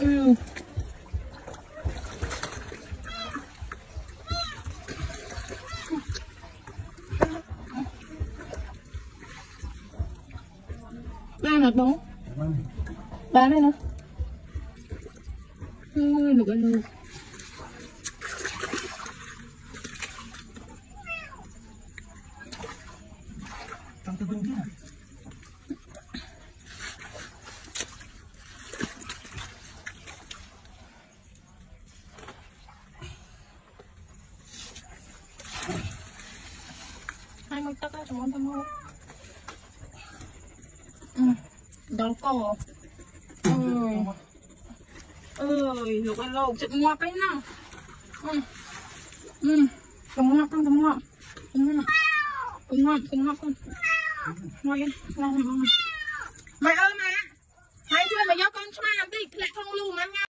Ba nè bố. Ba đây nè. Được rồi. Trong cái bên kia. Hai mươi tắc á, chúng con thơm không? Đó cổ. Ơi, lúc anh lộn chuyện ngoạp ấy nào. Cầm ngoạp con, cầm ngoạp. Cầm ngoạp con. Ngồi yên, mày ơi mày. Hãy cho mày giao con cho mày làm tí, lại không lùm ăn nha.